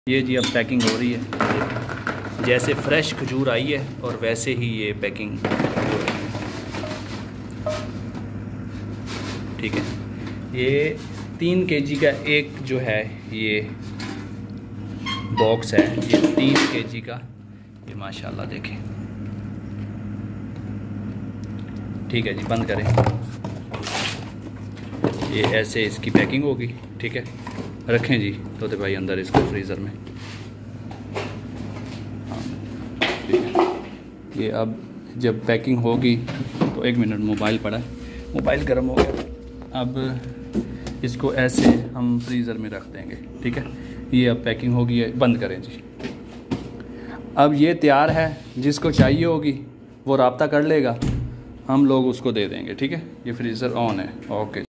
ये जी अब पैकिंग हो रही है। जैसे फ्रेश खजूर आई है और वैसे ही ये पैकिंग हो रही है। ठीक है, ये 3 kg का एक जो है ये बॉक्स है, ये 3 kg का। ये माशाल्लाह देखें। ठीक है जी, बंद करें। ये ऐसे इसकी पैकिंग होगी। ठीक है, रखें जी तोते भाई अंदर इसको फ्रीज़र में। हाँ ठीक है, ये अब जब पैकिंग होगी तो 1 मिनट, मोबाइल पड़ा है, मोबाइल गर्म हो गया। अब इसको ऐसे हम फ्रीज़र में रख देंगे। ठीक है, ये अब पैकिंग होगी है। बंद करें जी। अब ये तैयार है, जिसको चाहिए होगी वो राब्ता कर लेगा, हम लोग उसको दे देंगे। ठीक है, ये फ्रीज़र ऑन है। ओके।